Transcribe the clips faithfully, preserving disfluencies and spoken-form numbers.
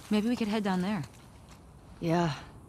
Maybe we could head down there. Yeah.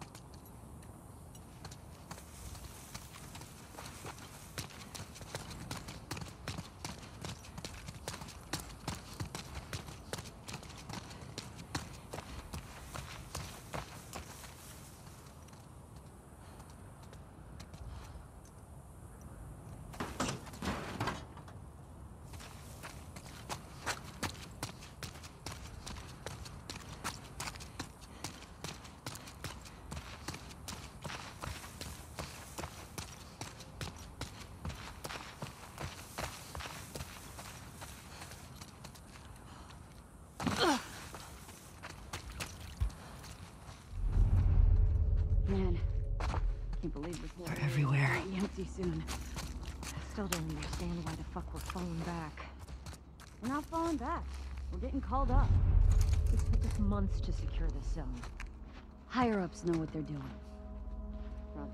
Man, can't believe this whole They're everywhere. will be empty soon. Still don't understand why the fuck we're falling back. We're not falling back. We're getting called up. It took us months to secure this zone. Higher ups know what they're doing. Probably.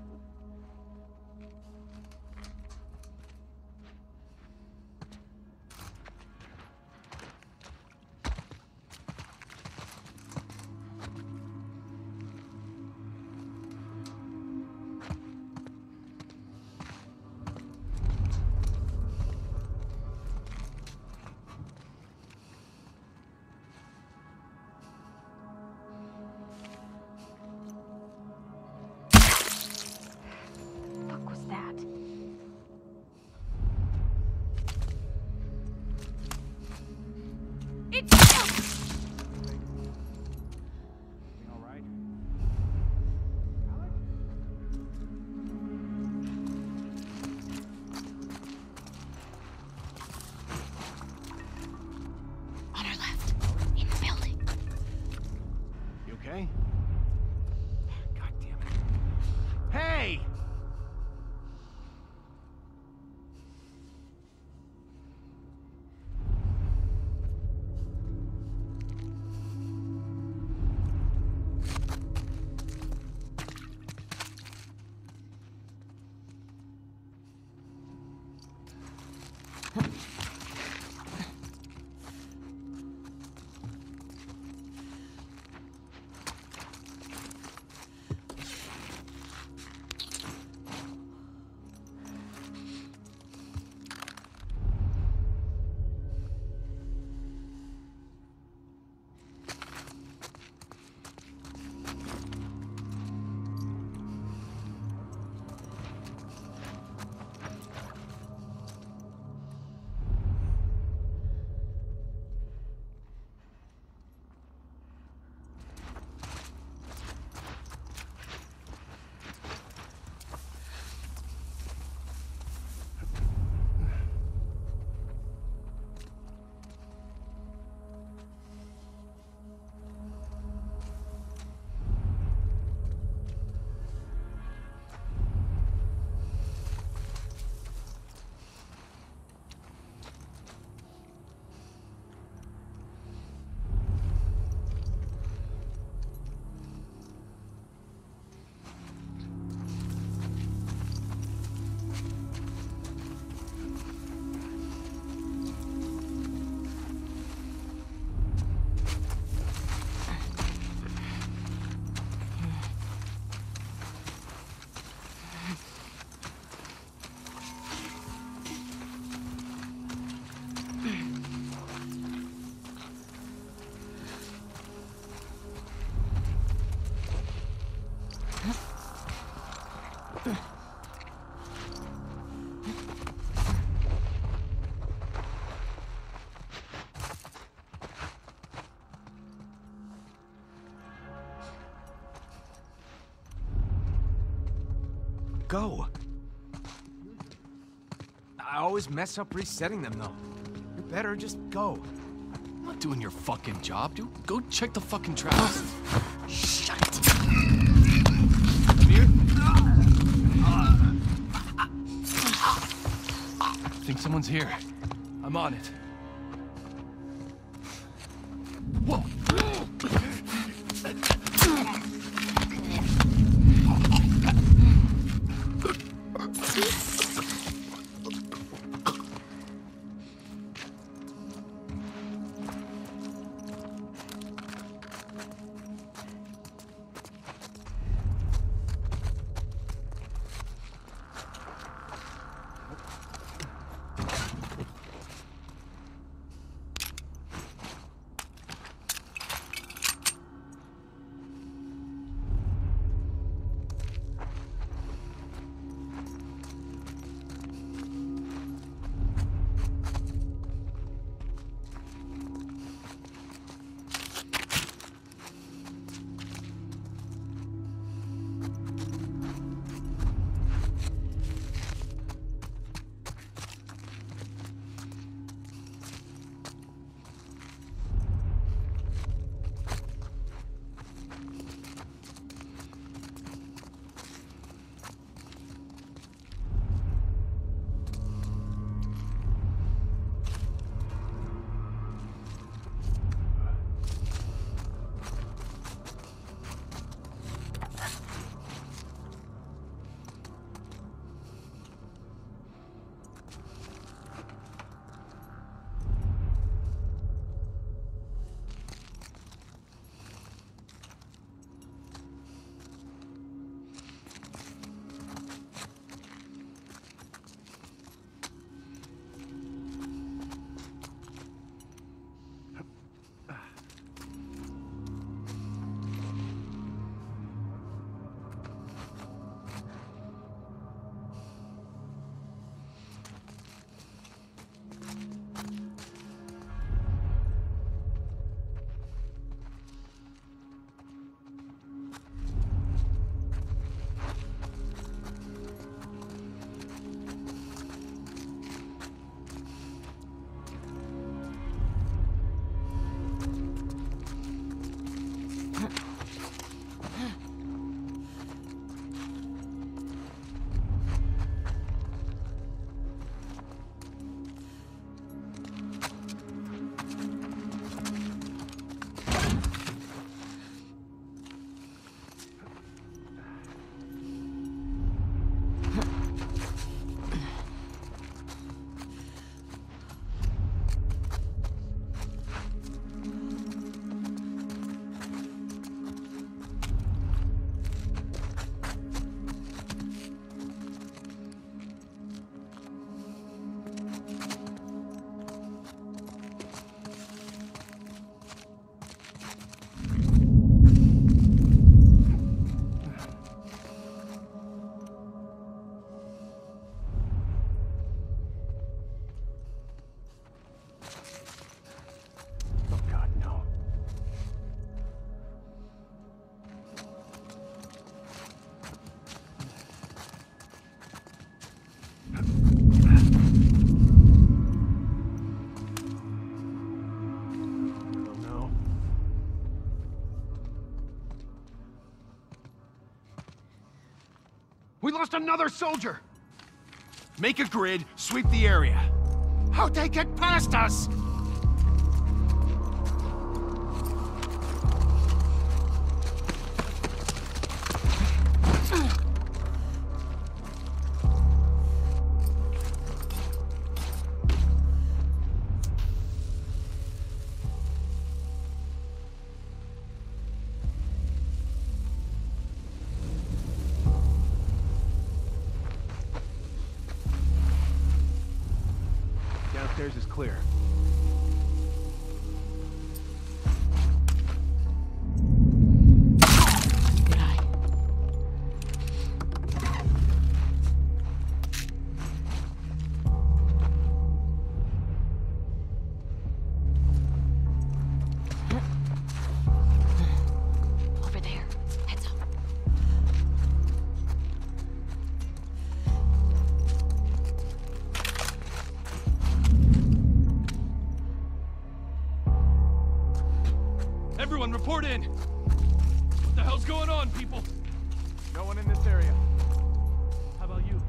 Okay? God damn it. Hey! Go. I always mess up resetting them, though. You're better, just go. I'm not doing your fucking job, dude. Go check the fucking traps. Shut it. Come here. I think someone's here. I'm on it. Whoa. We lost another soldier! Make a grid, sweep the area. How'd they get past us? Downstairs is clear. Good eye. Over there. Heads up. Everyone, report in! What the hell's going on, people? No one in this area. How about you?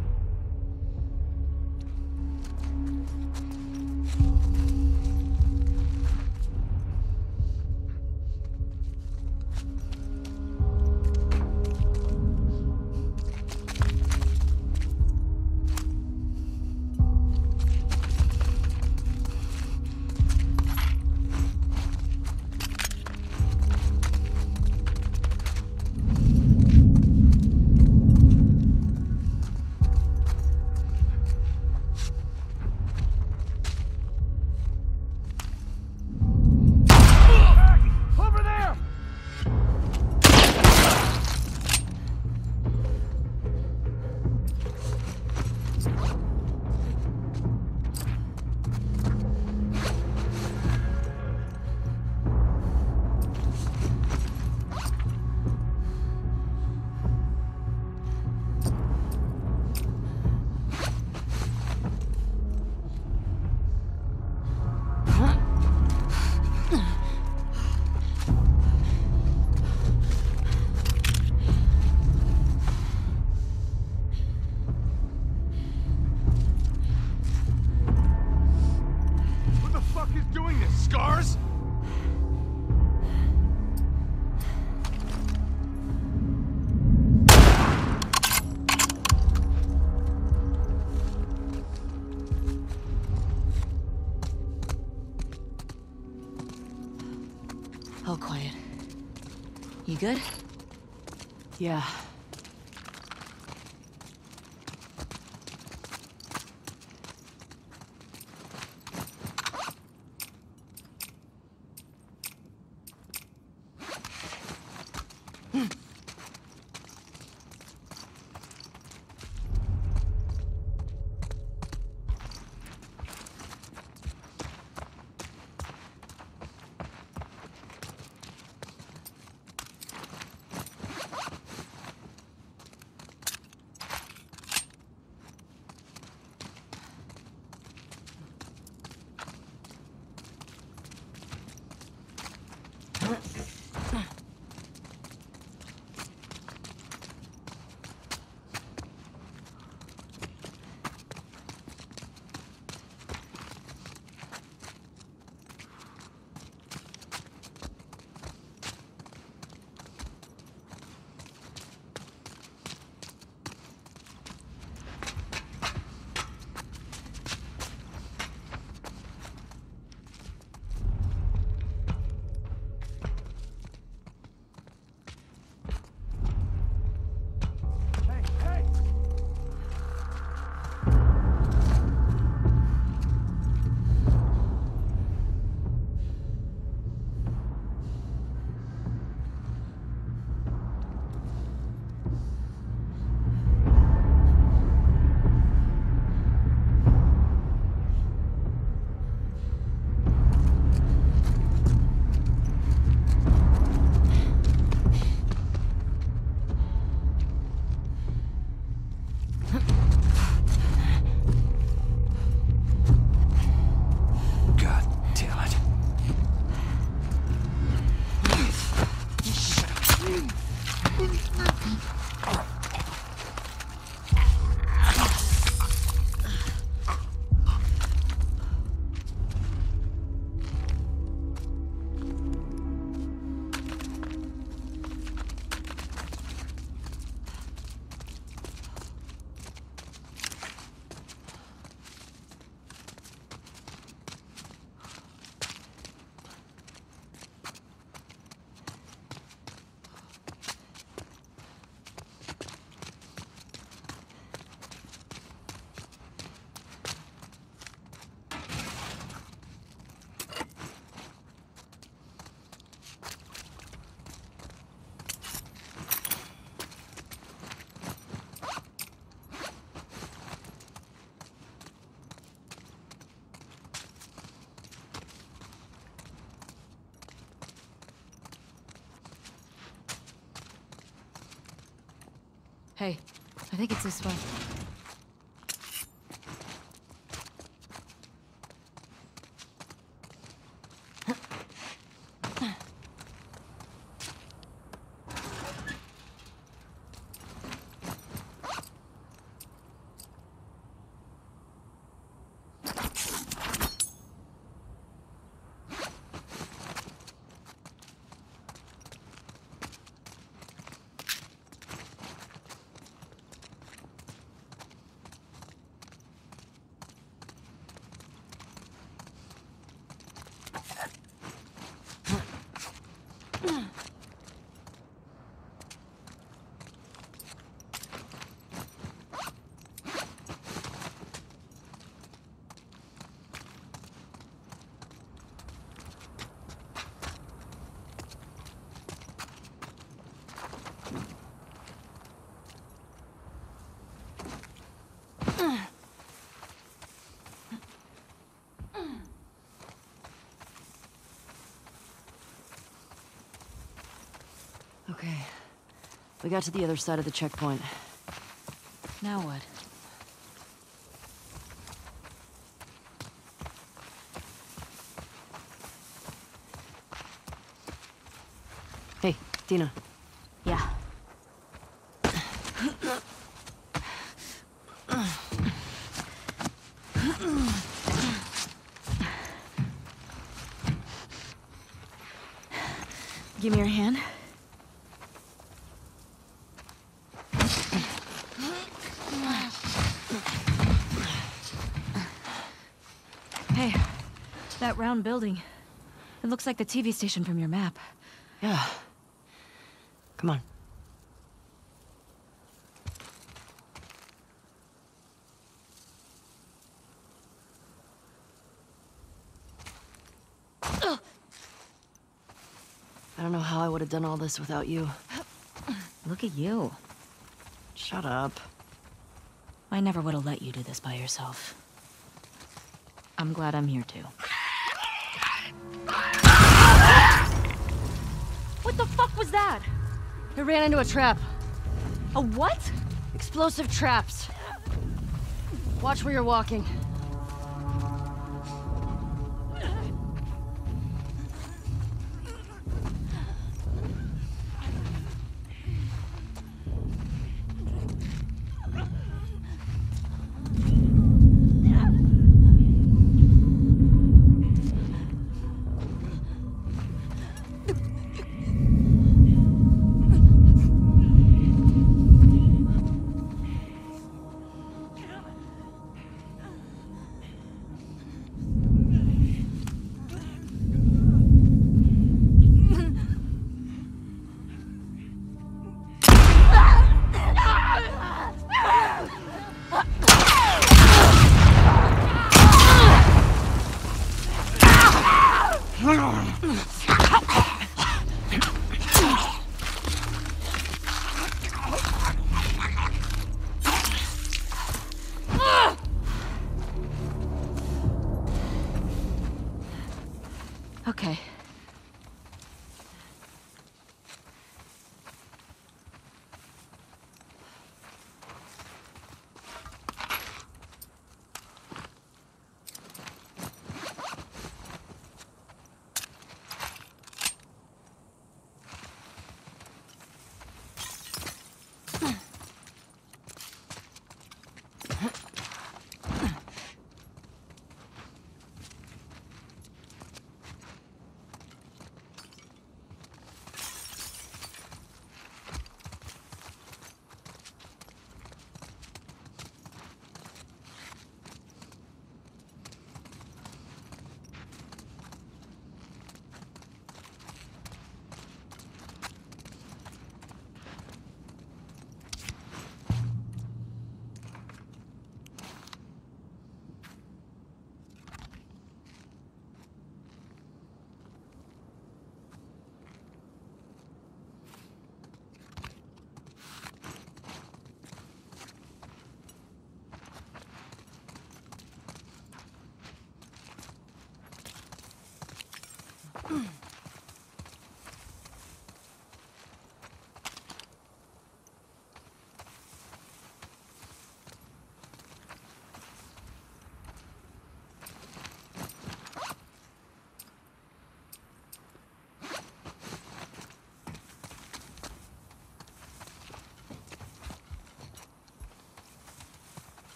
Over there! What the fuck is doing this? Scars? All quiet. You good? Yeah. Hey, I think it's this way. Okay. We got to the other side of the checkpoint. Now what? Hey, Dina. Yeah. Give me your hand. Hey, that round building. It looks like the T V station from your map. Yeah. Come on. I don't know how I would have done all this without you. Look at you. Shut up. I never would have let you do this by yourself. I'm glad I'm here too. What the fuck was that? I ran into a trap. A what? Explosive traps. Watch where you're walking.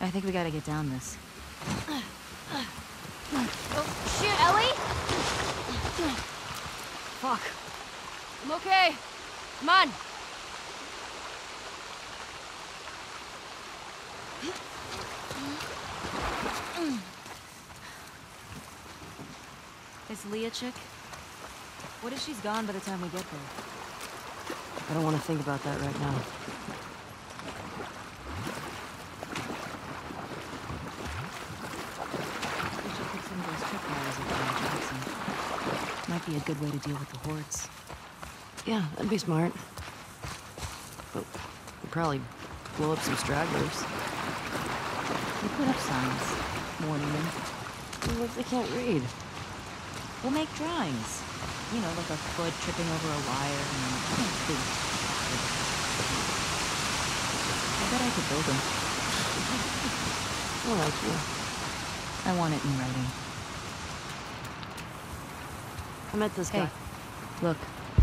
I think we gotta get down this. Oh, shit, Ellie! Fuck. I'm okay. Come on. Is Leah chick? What if she's gone by the time we get there? I don't want to think about that right now. We should put some of those tripwires up there, Jackson. Might be a good way to deal with the hordes. Yeah, that'd be smart. But we'd probably blow up some stragglers. We put up signs, warning them. What if they can't read? We'll make drawings. You know, like a foot tripping over a wire and then boom. I bet I could build them. I like you. I want it in writing. I met this guy. Hey, look.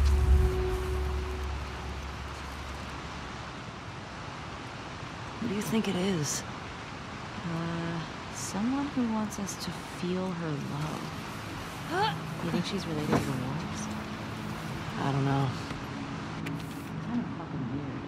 What do you think it is? Uh, someone who wants us to feel her love. You think she's related to the wolves? I don't know. Kind of fucking weird.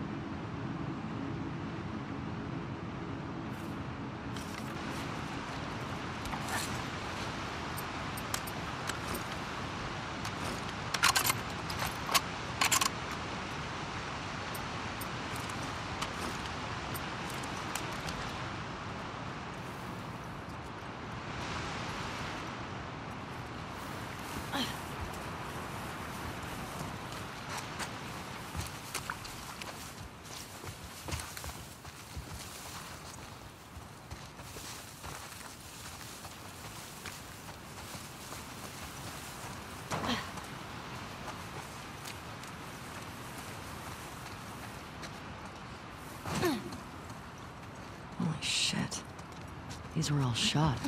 Holy shit. These were all shot.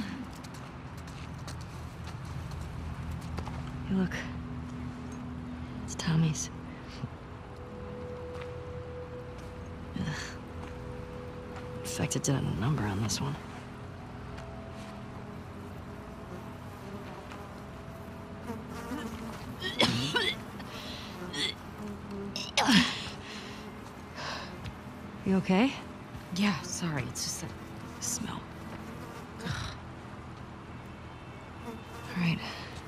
Hey, look. It's Tommy's. Ugh. Infected did a number on this one. You okay? Yeah, sorry, it's just that smell. Alright.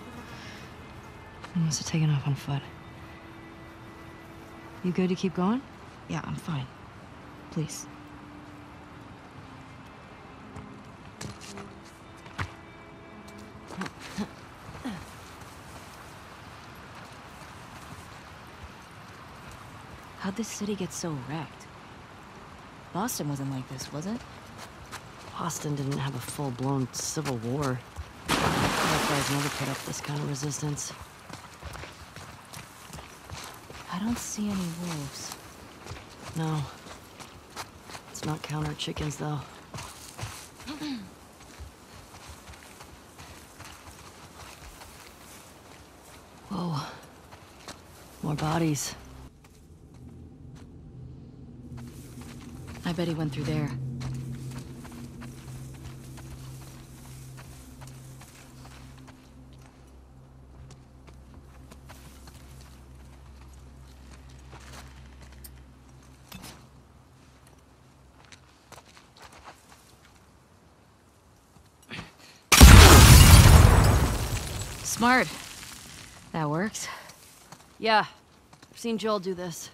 I must have taken off on foot. You good to keep going? Yeah, I'm fine. Please. How'd this city get so wrecked? Boston wasn't like this, was it? Boston didn't have a full-blown civil war. That guys never put up this kind of resistance. I don't see any wolves. No. Let's not count our chickens, though. Whoa. More bodies. I bet he went through there. Smart. That works. Yeah. I've seen Joel do this.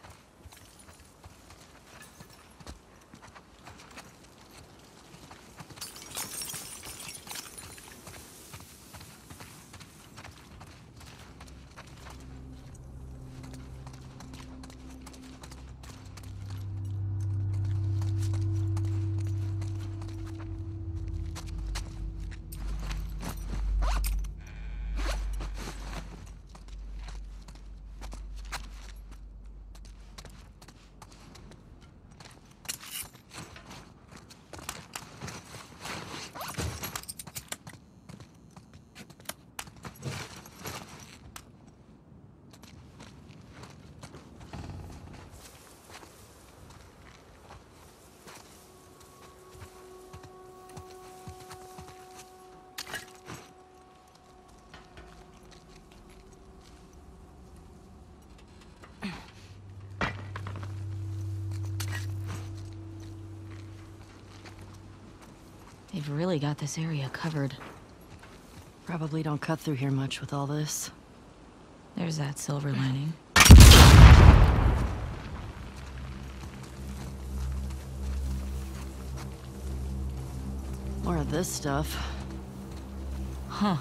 They've really got this area covered. Probably don't cut through here much with all this. There's that silver lining. More of this stuff. Huh.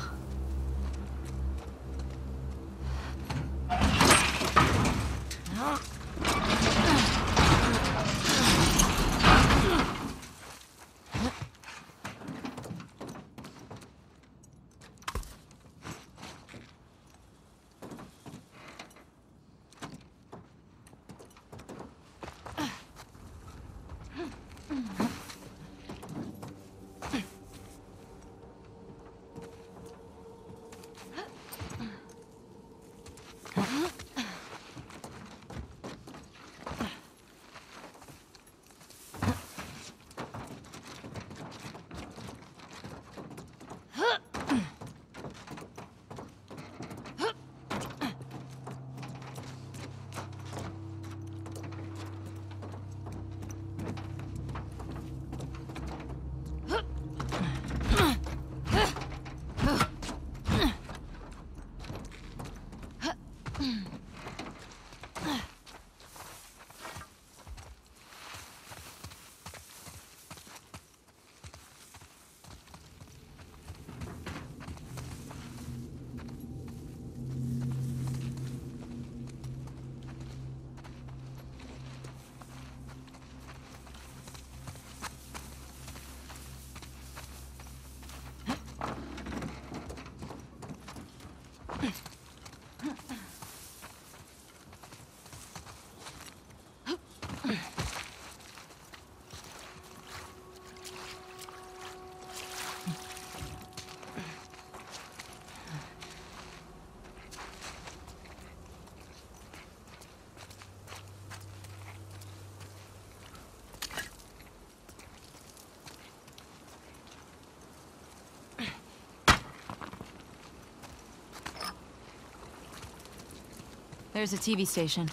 There's a T V station.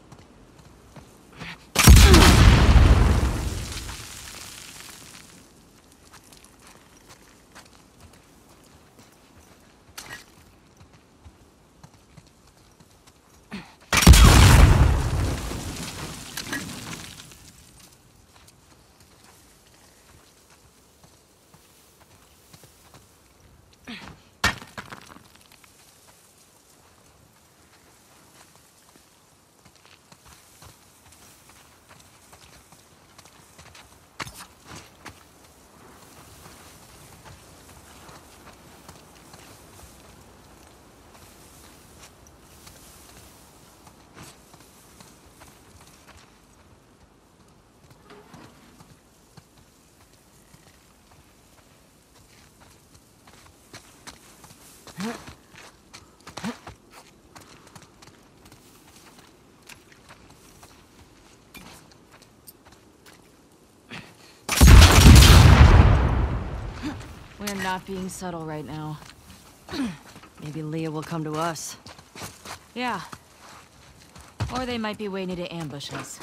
We're not being subtle right now. Maybe Leah will come to us. Yeah. Or they might be waiting to ambush us.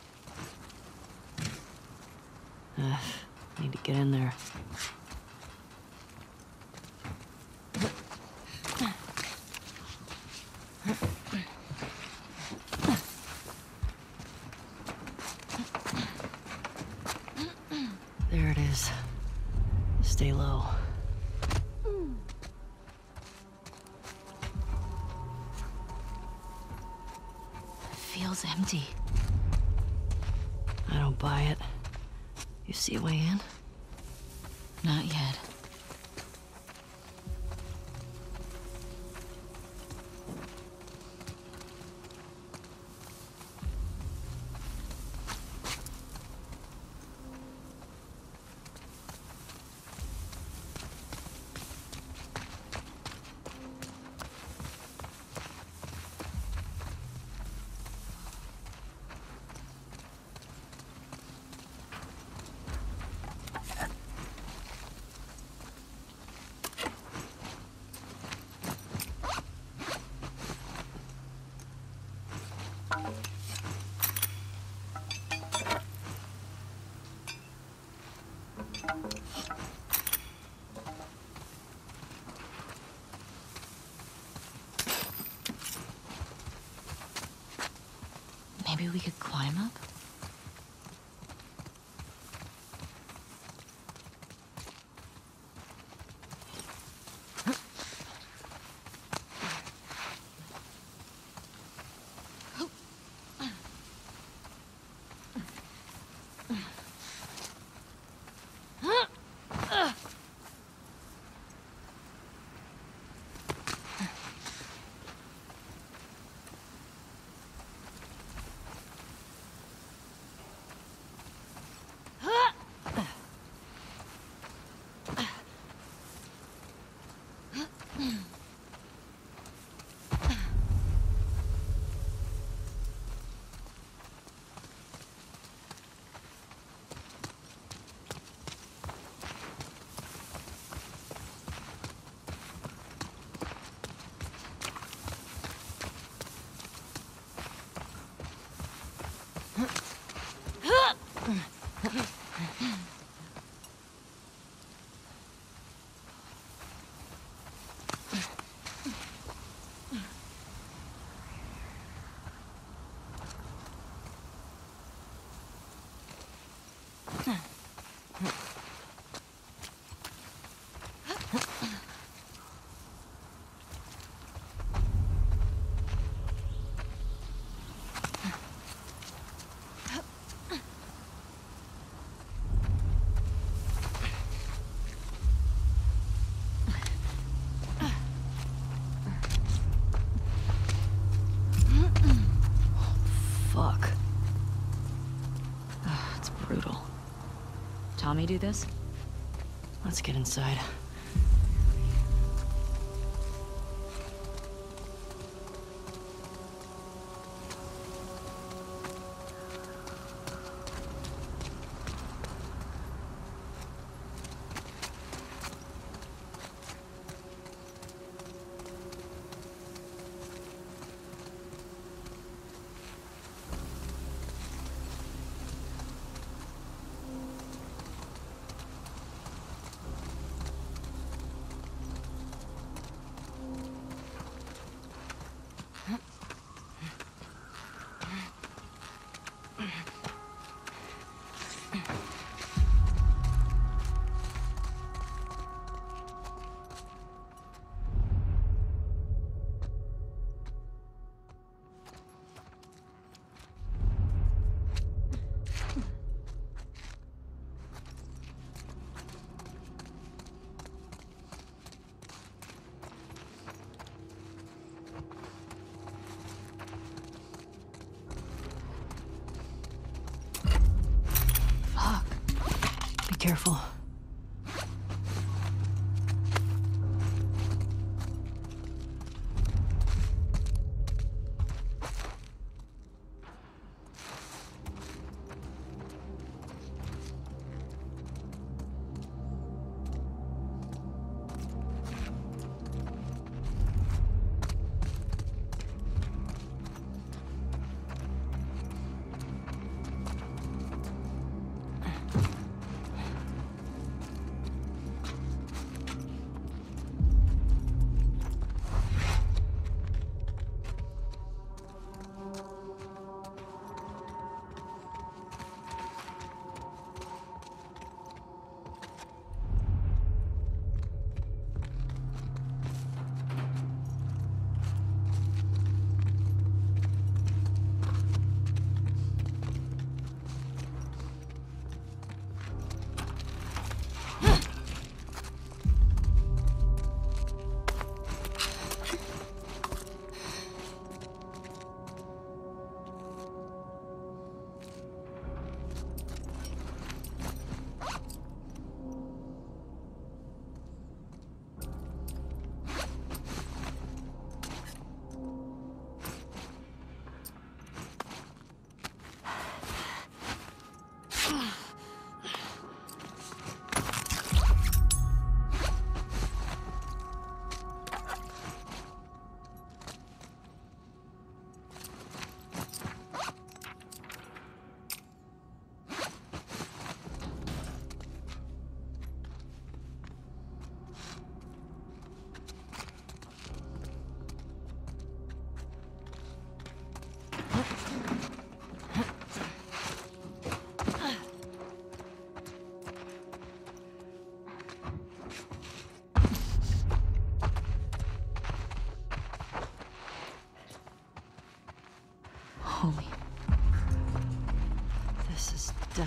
Uh, need to get in there. There it is. Stay low. Feels empty. I don't buy it. You see a way in? Not yet. we could climb up? Fuck. Ugh, it's brutal. Tommy do this? Let's get inside. Careful.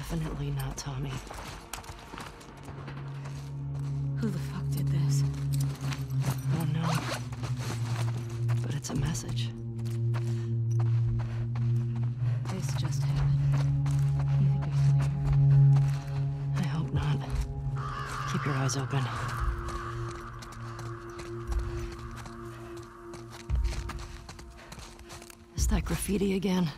Definitely not Tommy. Who the fuck did this? Oh no. But it's a message. This just happened. You think they're still here? I hope not. Keep your eyes open. Is that graffiti again?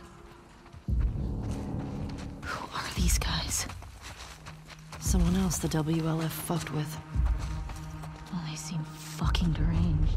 Who are these guys? Someone else the W L F fucked with. Well, they seem fucking deranged.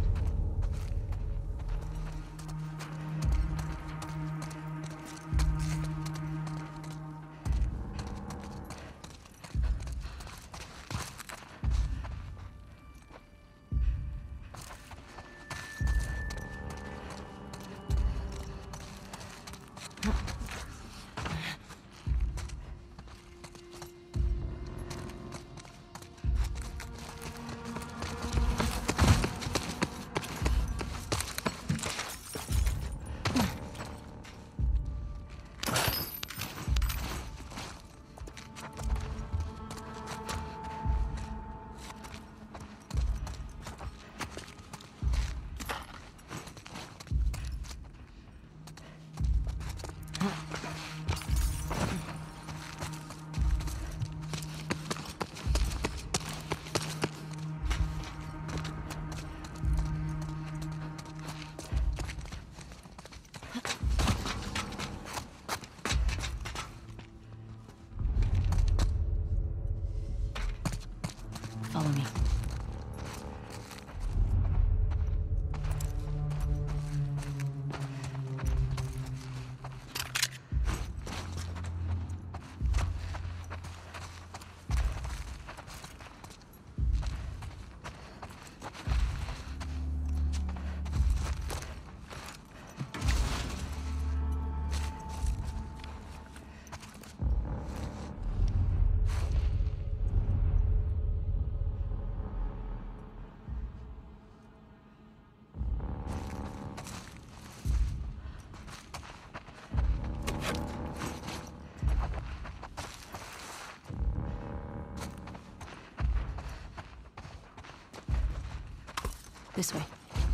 Follow me. This way.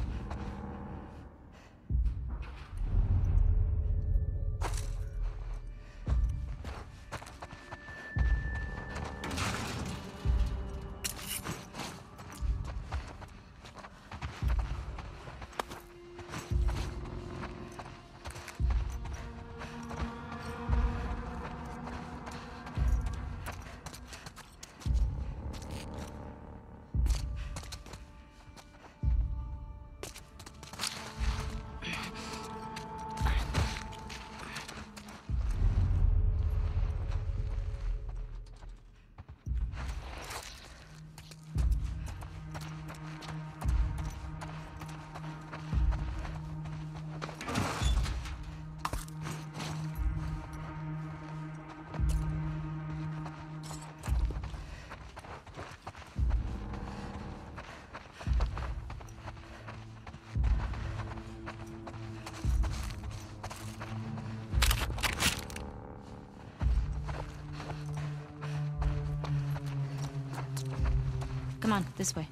Come on, this way.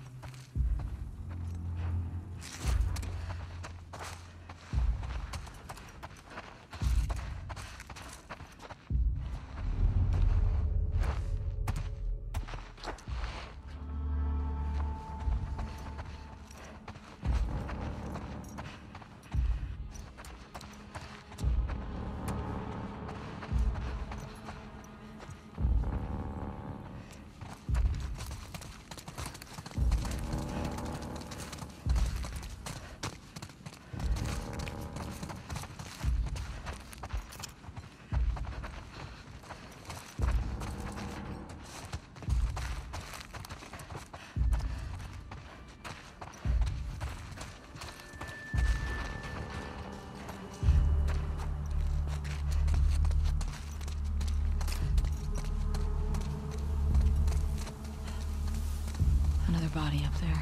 Another body up there.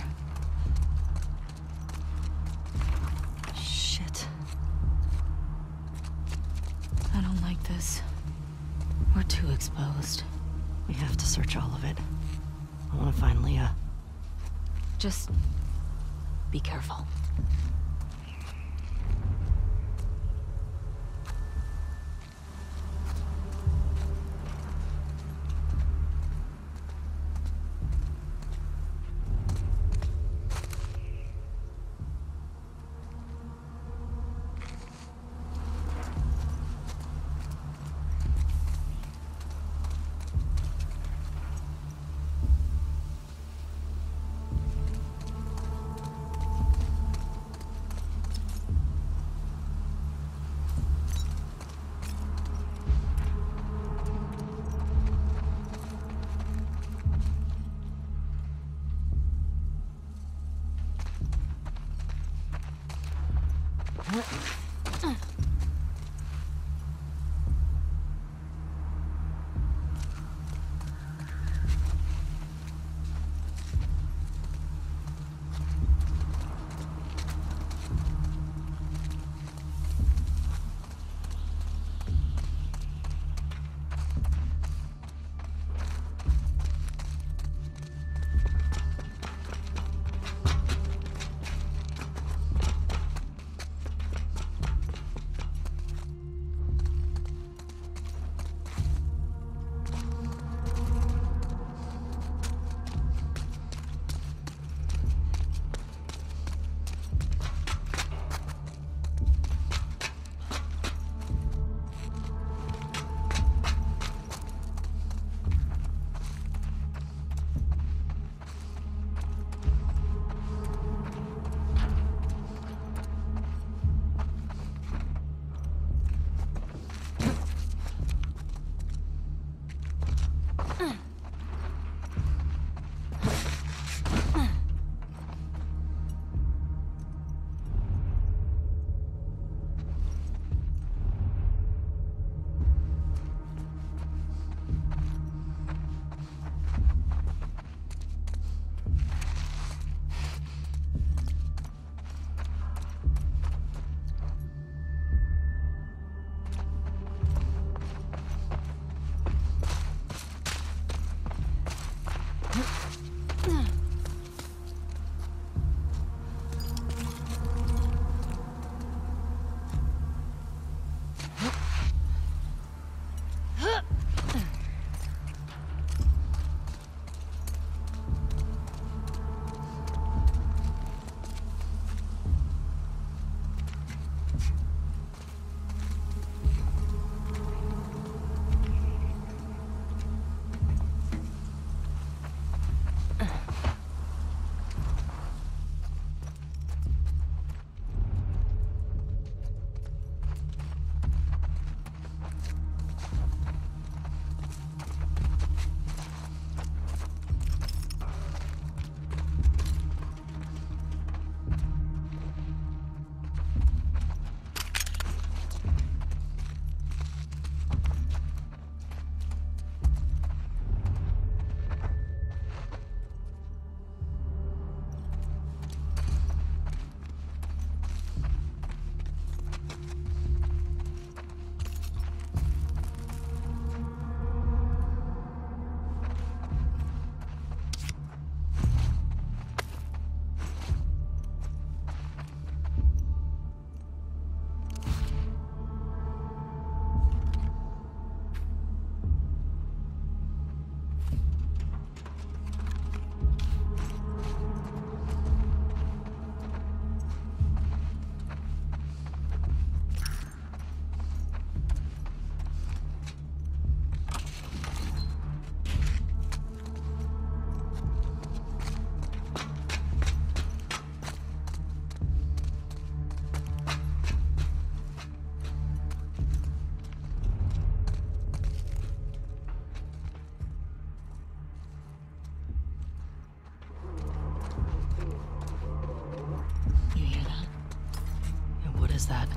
Shit. I don't like this. We're too exposed. We have to search all of it. I want to find Leah. Just be careful. is that?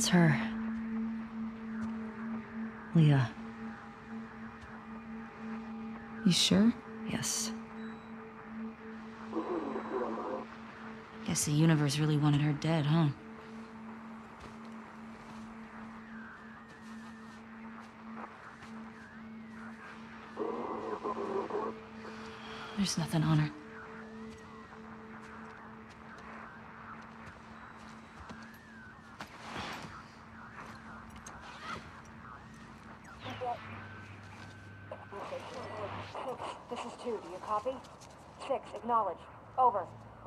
That's her. Leah. You sure? Yes. Guess the universe really wanted her dead, huh? There's nothing on her. This is two. Do you copy? Six. Acknowledge. Over.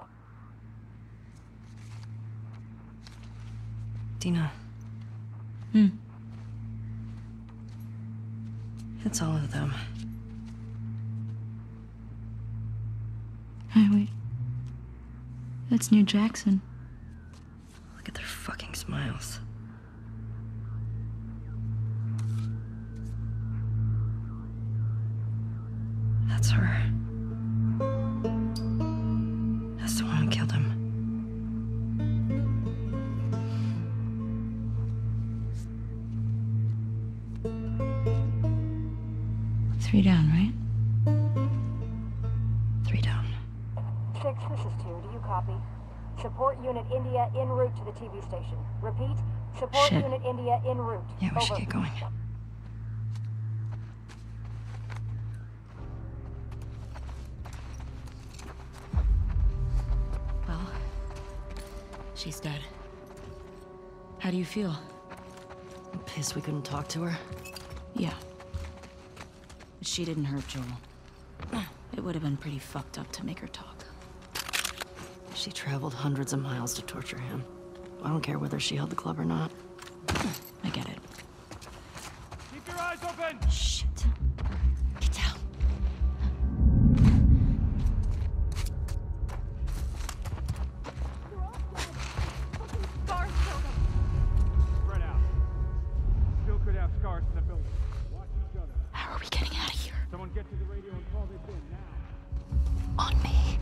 Dina. Hmm. It's all of them. Hey, wait. That's New Jackson. Look at their fucking smiles. That's her. That's the one who killed him. Three down, right? Three down. Six. This is two. Do you copy? Support Unit India en route to the T V station. Repeat. Support Shit. Unit India en route. Yeah, we should Over. get going. Well, she's dead. How do you feel? I'm pissed we couldn't talk to her. Yeah. But she didn't hurt Joel. It would have been pretty fucked up to make her talk. She traveled hundreds of miles to torture him. I don't care whether she held the club or not. I get it. Keep your eyes open! Shit. Get down. Spread out. Still could have scars in the building. Watch each other. How are we getting out of here? Someone get to the radio and call this in now. On me.